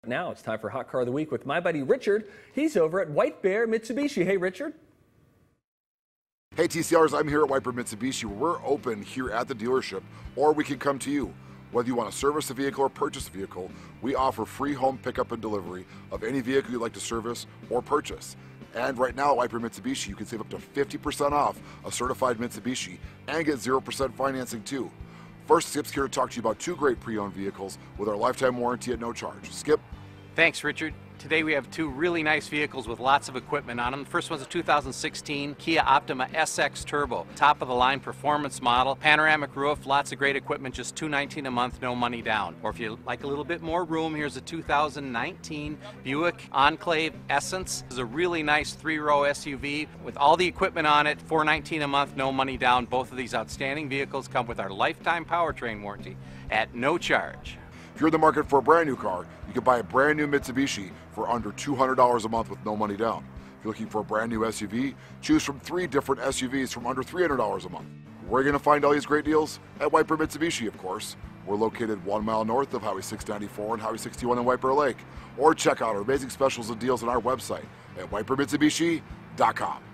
Now it's time for Hot Car of the Week with my buddy Richard. He's over at White Bear Mitsubishi. Hey, Richard. Hey, TCRs, I'm here at White Bear Mitsubishi. We're open here at the dealership, or we can come to you. Whether you want to service a vehicle or purchase a vehicle, we offer free home pickup and delivery of any vehicle you'd like to service or purchase. And right now at White Bear Mitsubishi, you can save up to 50% off a certified Mitsubishi and get 0% financing too. First, Skip's here to talk to you about two great pre-owned vehicles with our lifetime warranty at no charge. Skip? Thanks, Richard. Today we have two really nice vehicles with lots of equipment on them. The first one's a 2016 Kia Optima SX Turbo, top of the line performance model, panoramic roof, lots of great equipment, just $219 a month, no money down. Or if you like a little bit more room, here's a 2019 Buick Enclave Essence. This is a really nice 3-row SUV with all the equipment on it, $419 a month, no money down. Both of these outstanding vehicles come with our lifetime powertrain warranty at no charge. If you're in the market for a brand new car, you can buy a brand new Mitsubishi for under $200 a month with no money down. If you're looking for a brand new SUV, choose from 3 different SUVs from under $300 a month. Where are you going to find all these great deals? At White Bear Mitsubishi, of course. We're located 1 mile north of Highway 694 and Highway 61 in White Bear Lake. Or check out our amazing specials and deals on our website at whitebearmitsubishi.com.